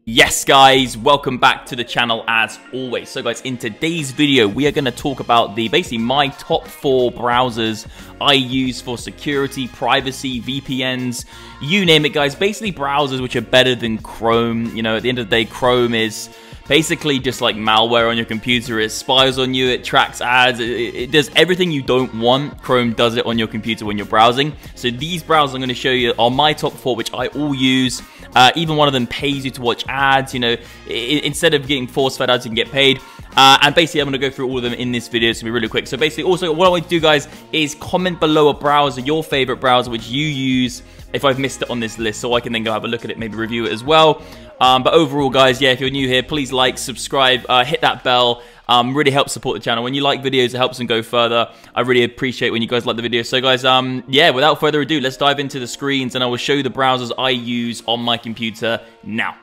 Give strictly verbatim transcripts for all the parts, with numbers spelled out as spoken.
Yes guys, welcome back to the channel as always. So guys, in today's video we are going to talk about the basically my top four browsers I use for security, privacy, V P Ns, you name it guys. Basically browsers which are better than Chrome. You know, at the end of the day, Chrome is basically just like malware on your computer. It spies on you, it tracks ads, it, it does everything you don't want. Chrome does it on your computer when you're browsing. So these browsers I'm going to show you are my top four, which I all use. Uh, even one of them pays you to watch ads, you know, I instead of getting force-fed ads, you can get paid. Uh, and basically, I'm going to go through all of them in this video. It's going to be really quick. So basically, also, what I want to do, guys, is comment below a browser, your favorite browser, which you use, if I've missed it on this list, so I can then go have a look at it, maybe review it as well. Um, but overall, guys, yeah, if you're new here, please like, subscribe, uh, hit that bell. Um, really helps support the channel. When you like videos, it helps them go further. I really appreciate when you guys like the video. So guys, um, yeah, without further ado, let's dive into the screens and I will show you the browsers I use on my computer now.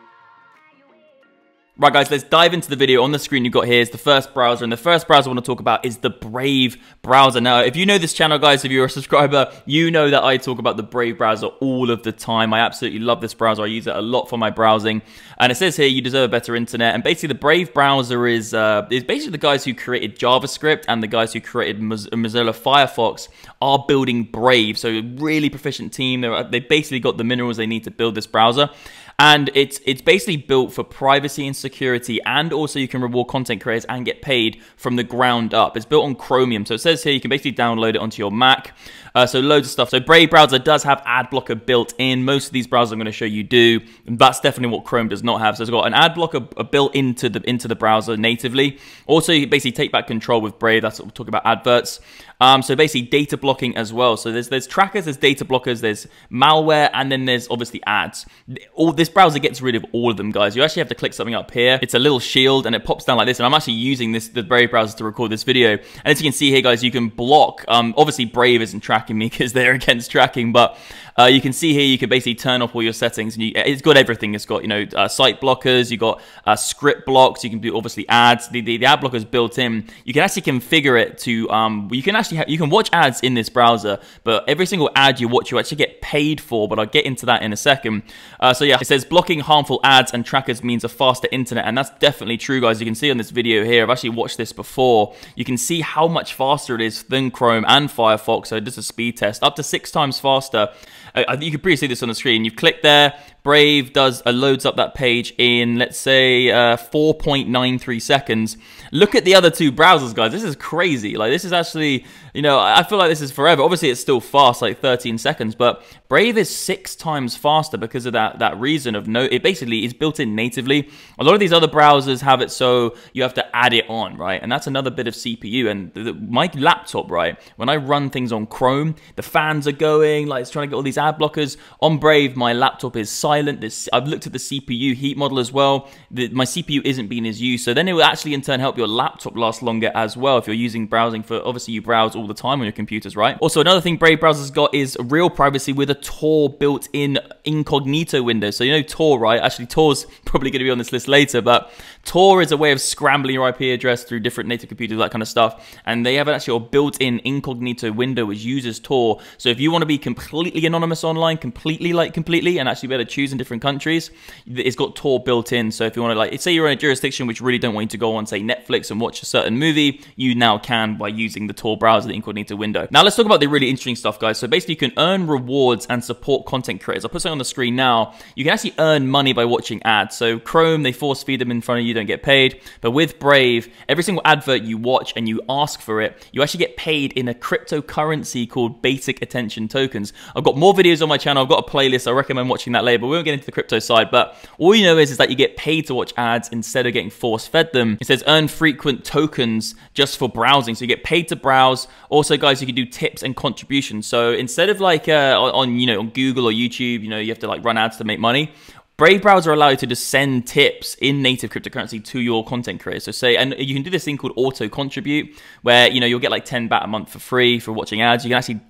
Right guys, let's dive into the video. On the screen you've got here is the first browser, and the first browser I want to talk about is the Brave browser. Now, if you know this channel, guys, if you're a subscriber, you know that I talk about the Brave browser all of the time. I absolutely love this browser. I use it a lot for my browsing. And it says here, you deserve a better internet. And basically, the Brave browser is, uh, is basically the guys who created JavaScript and the guys who created Mozilla Firefox are building Brave. So a really proficient team. They're, they basically got the minerals they need to build this browser. And it's it's basically built for privacy and security, and also you can reward content creators and get paid from the ground up. It's built on Chromium, so it says here you can basically download it onto your Mac. Uh, so loads of stuff. So Brave browser does have Adblocker built in. Most of these browsers I'm going to show you do. And that's definitely what Chrome does not have. So it's got an Adblocker built into the into the browser natively. Also, you basically take back control with Brave. That's what we're talking about, adverts. Um, so basically data blocking as well. So there's there's trackers, there's data blockers, there's malware, and then there's obviously ads. All this browser gets rid of all of them, guys. You actually have to click something up here. It's a little shield and it pops down like this. And I'm actually using this the Brave browser to record this video. And as you can see here, guys, you can block. Um, obviously Brave isn't tracking me because they're against tracking, but uh, you can see here you can basically turn off all your settings, and you, it's got everything. It's got, you know, uh, site blockers, you got uh, script blocks, you can do obviously ads. The, the, the ad blocker is built in. You can actually configure it to um, you can actually have, you can watch ads in this browser, but every single ad you watch you actually get paid for. But I'll get into that in a second. Uh, so yeah, it says blocking harmful ads and trackers means a faster internet, and that's definitely true, guys. You can see on this video here, I've actually watched this before. You can see how much faster it is than Chrome and Firefox. So this is a speed test, up to six times faster. Uh, you can pretty see this on the screen. You've clicked there. Brave does uh, loads up that page in, let's say, uh, four point nine three seconds. Look at the other two browsers, guys. This is crazy. Like, this is actually, you know, I feel like this is forever. Obviously, it's still fast, like thirteen seconds, but Brave is six times faster because of that that reason of no. It basically is built in natively. A lot of these other browsers have it so you have to add it on, right? And that's another bit of C P U. And the, the, my laptop, right, when I run things on Chrome, the fans are going, like it's trying to get all these ad blockers. On Brave, my laptop is silent. This, I've looked at the C P U heat model as well. The, my C P U isn't being as used, so then it will actually in turn help your laptop last longer as well if you're using browsing for, obviously you browse all the time on your computers, right? Also, another thing Brave browser's got is real privacy with a Tor built-in incognito window. So you know Tor, right? Actually, Tor's probably going to be on this list later, but Tor is a way of scrambling your I P address through different native computers, that kind of stuff. And they have actually a built-in incognito window which uses Tor. So if you want to be completely anonymous online, completely like completely, and actually be able to choose in different countries, it's got Tor built in. So if you want to, like, say you're in a jurisdiction which really don't want you to go on, say, Netflix and watch a certain movie, you now can by using the Tor browser, the incognito window. Now let's talk about the really interesting stuff, guys. So basically you can earn rewards and support content creators. I'll put something on the screen now. You can actually earn money by watching ads. So Chrome, they force feed them in front of you, don't get paid. But with Brave, every single advert you watch and you ask for it, you actually get paid in a cryptocurrency called basic attention tokens. I've got more videos on my channel. I've got a playlist. I recommend watching that later, but we won't get into the crypto side. But all you know is, is that you get paid to watch ads instead of getting force-fed them. It says earn frequent tokens just for browsing. So you get paid to browse. Also, guys, you can do tips and contributions. So instead of like uh, on, you know, on Google or YouTube, you know, you have to like run ads to make money. Brave browser allow you to just send tips in native cryptocurrency to your content creators. So say, and you can do this thing called auto contribute, where, you know, you'll get like ten baht a month for free for watching ads. You can actually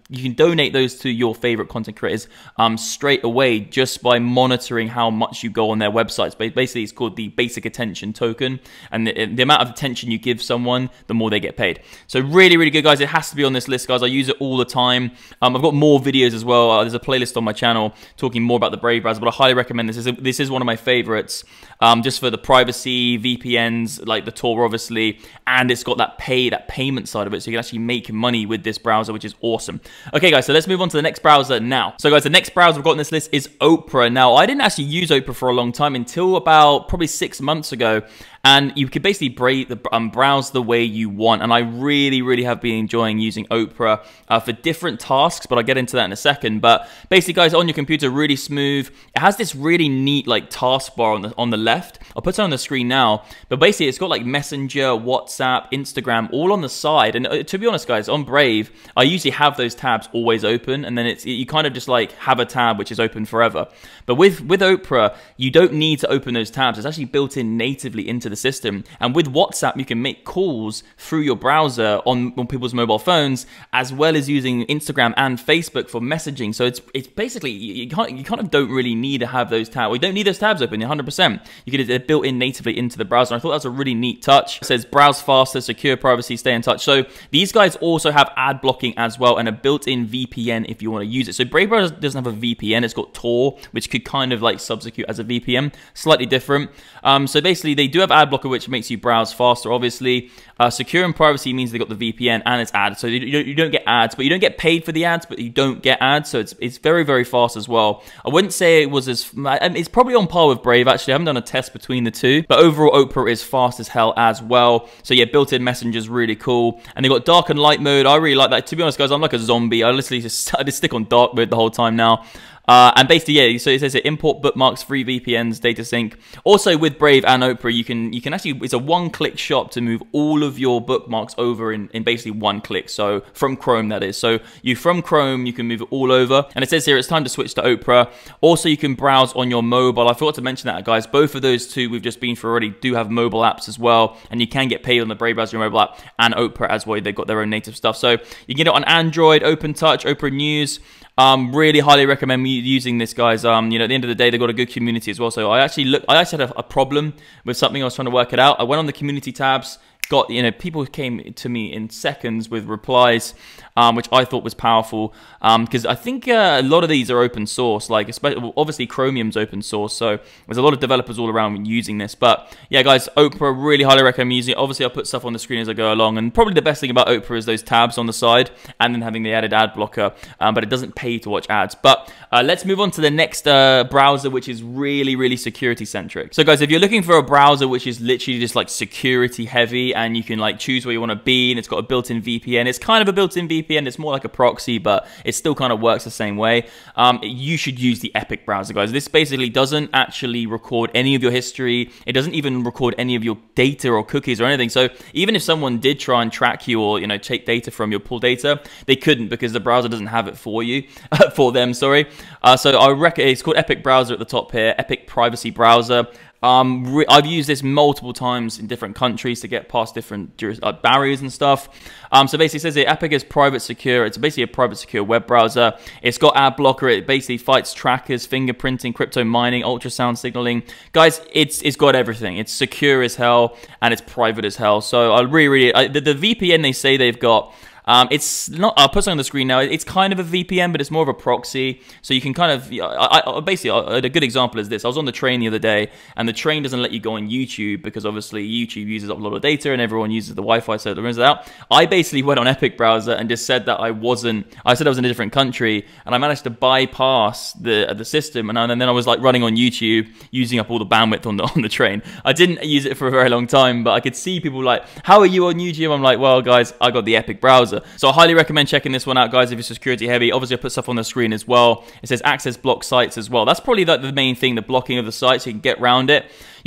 you can donate those to your favorite content creators um, straight away just by monitoring how much you go on their websites. But basically, it's called the basic attention token, and the, the amount of attention you give someone, the more they get paid. So really, really good, guys. It has to be on this list, guys. I use it all the time. Um, I've got more videos as well. Uh, there's a playlist on my channel talking more about the Brave browser, but I highly recommend this. This is, this is one of my favorites, um, just for the privacy, V P Ns, like the Tor, obviously, and it's got that pay, that payment side of it, so you can actually make money with this browser, which is awesome. Okay, guys, so let's move on to the next browser now. So, guys, the next browser I've got on this list is Oprah. Now, I didn't actually use Oprah for a long time until about probably six months ago. And you can basically um, browse the way you want. And I really, really have been enjoying using Oprah uh, for different tasks, but I'll get into that in a second. But basically, guys, on your computer, really smooth. It has this really neat like taskbar on the, on the left. I'll put it on the screen now. But basically, it's got like Messenger, WhatsApp, Instagram, all on the side. And uh, to be honest, guys, on Brave, I usually have those tabs always open. And then it's you kind of just like have a tab which is open forever. But with, with Oprah, you don't need to open those tabs. It's actually built in natively into the system. And with WhatsApp, you can make calls through your browser on, on people's mobile phones, as well as using Instagram and Facebook for messaging. So it's it's basically, you, can't, you kind of don't really need to have those tabs. We don't need those tabs open, one hundred percent. You can, they're built in natively into the browser. I thought that was a really neat touch. It says browse faster, secure privacy, stay in touch. So these guys also have ad blocking as well, and a built-in V P N if you want to use it. So Brave Browser doesn't have a V P N. It's got Tor, which could kind of like substitute as a V P N. Slightly different. Um, so basically, they do have Adblocker, which makes you browse faster, obviously. Uh, secure and privacy means they got the V P N and it's ads. So you, you, don't, you don't get ads, but you don't get paid for the ads, but you don't get ads. So it's it's very, very fast as well. I wouldn't say it was as... I mean, it's probably on par with Brave, actually. I haven't done a test between the two. But overall, Oprah is fast as hell as well. So yeah, built-in Messenger is really cool. And they got dark and light mode. I really like that. To be honest, guys, I'm like a zombie. I literally just, I just stick on dark mode the whole time now. Uh, and basically, yeah, so it says it import bookmarks, free V P Ns, data sync. Also, with Brave and Oprah, you can you can actually, it's a one-click shop to move all of your bookmarks over in, in basically one click. So from Chrome, that is. So you from Chrome, you can move it all over. And it says here it's time to switch to Oprah. Also, you can browse on your mobile. I forgot to mention that, guys. Both of those two we've just been through already do have mobile apps as well. And you can get paid on the Brave Browser mobile app and Oprah as well. They've got their own native stuff. So you can get it on Android, Open Touch, Oprah News. Um, really highly recommend me using this, guys. Um, you know, at the end of the day, they've got a good community as well. So I actually look, I actually had a, a problem with something. I was trying to work it out. I went on the community tabs, got, you know, people came to me in seconds with replies, um, which I thought was powerful. Because um, I think uh, a lot of these are open source. Like, especially, well, obviously, Chromium's open source. So there's a lot of developers all around using this. But yeah, guys, Oprah, really highly recommend using it. Obviously, I'll put stuff on the screen as I go along. And probably the best thing about Oprah is those tabs on the side and then having the added ad blocker. Um, but it doesn't pay to watch ads. But uh, let's move on to the next uh, browser, which is really, really security centric. So guys, if you're looking for a browser which is literally just like security heavy and you can like choose where you want to be and it's got a built-in V P N, it's kind of a built-in V P N. It's more like a proxy, but it still kind of works the same way. Um, you should use the Epic browser, guys. This basically doesn't actually record any of your history. It doesn't even record any of your data or cookies or anything. So even if someone did try and track you or, you know, take data from your pull data, they couldn't because the browser doesn't have it for you, for them, sorry. Uh, so I reckon it's called Epic Browser at the top here, Epic Privacy Browser. Um, I've used this multiple times in different countries to get past different uh, barriers and stuff. Um, so basically it says here, Epic is private secure. It's basically a private secure web browser. It's got Adblocker. It basically fights trackers, fingerprinting, crypto mining, ultrasound signaling. Guys, it's it's got everything. It's secure as hell and it's private as hell. So I really, really, I, the, the V P N they say they've got, Um, it's not, I'll put something on the screen now. It's kind of a V P N, but it's more of a proxy. So you can kind of, I, I, basically, a good example is this. I was on the train the other day, and the train doesn't let you go on YouTube because obviously YouTube uses up a lot of data and everyone uses the Wi-Fi, so it runs it out. I basically went on Epic Browser and just said that I wasn't, I said I was in a different country, and I managed to bypass the the system, and, and then I was like running on YouTube, using up all the bandwidth on the, on the train. I didn't use it for a very long time, but I could see people like, how are you on YouTube? I'm like, well, guys, I got the Epic Browser. So I highly recommend checking this one out, guys, if you're security heavy. Obviously, I put stuff on the screen as well. It says access block sites as well. That's probably like the main thing, the blocking of the sites, so you can get around it.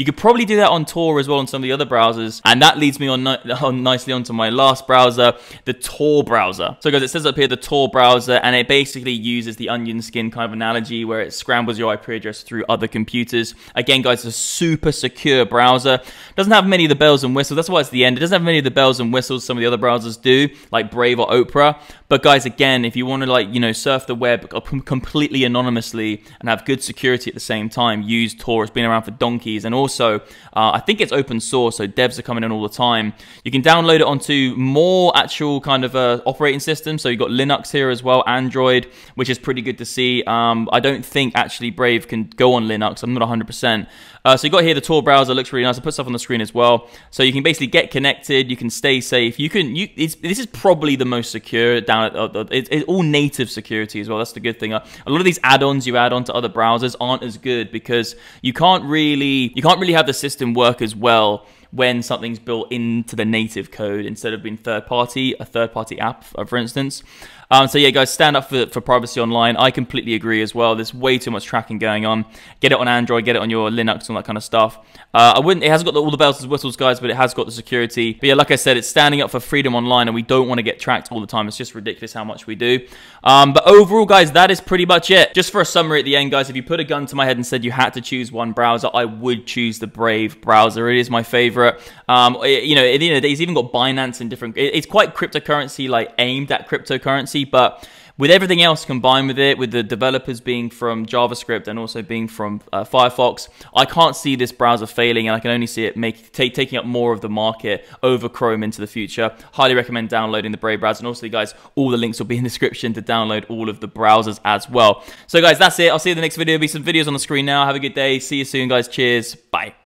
You could probably do that on Tor as well on some of the other browsers. And that leads me on, on nicely onto my last browser, the Tor browser. So guys, it says up here the Tor browser, and it basically uses the onion skin kind of analogy where it scrambles your I P address through other computers. Again, guys, it's a super secure browser. Doesn't have many of the bells and whistles. That's why it's the end. It doesn't have many of the bells and whistles some of the other browsers do, like Brave or Oprah. But guys, again, if you want to like, you know, surf the web completely anonymously and have good security at the same time, use Tor. It's been around for donkeys. And also, uh, I think it's open source, so devs are coming in all the time. You can download it onto more actual kind of uh, operating systems. So you've got Linux here as well, Android, which is pretty good to see. Um, I don't think actually Brave can go on Linux. I'm not one hundred percent. Uh, so you got here the Tor browser, looks really nice. I put stuff on the screen as well. So you can basically get connected, you can stay safe. You can, you, it's, this is probably the most secure down at, uh, it's, it's all native security as well. That's the good thing. Uh, a lot of these add-ons you add on to other browsers aren't as good because you can't really, you can't really have the system work as well when something's built into the native code instead of being third-party, a third-party app, for instance. Um, so yeah, guys, stand up for, for privacy online. I completely agree as well. There's way too much tracking going on. Get it on Android, get it on your Linux, all that kind of stuff. Uh, I wouldn't. It hasn't got the, all the bells and whistles, guys, but it has got the security. But yeah, like I said, it's standing up for freedom online, and we don't want to get tracked all the time. It's just ridiculous how much we do. Um, but overall, guys, that is pretty much it. Just for a summary at the end, guys, if you put a gun to my head and said you had to choose one browser, I would choose the Brave browser. It is my favorite. Um, it, you know, at the end of the day, it's even got Binance and different. It, it's quite cryptocurrency, like aimed at cryptocurrency, but with everything else combined with it, with the developers being from JavaScript and also being from uh, Firefox, I can't see this browser failing, and I can only see it make, taking up more of the market over Chrome into the future. Highly recommend downloading the Brave browser, and also, guys, all the links will be in the description to download all of the browsers as well. So, guys, that's it. I'll see you in the next video. There'll be some videos on the screen now. Have a good day. See you soon, guys. Cheers. Bye.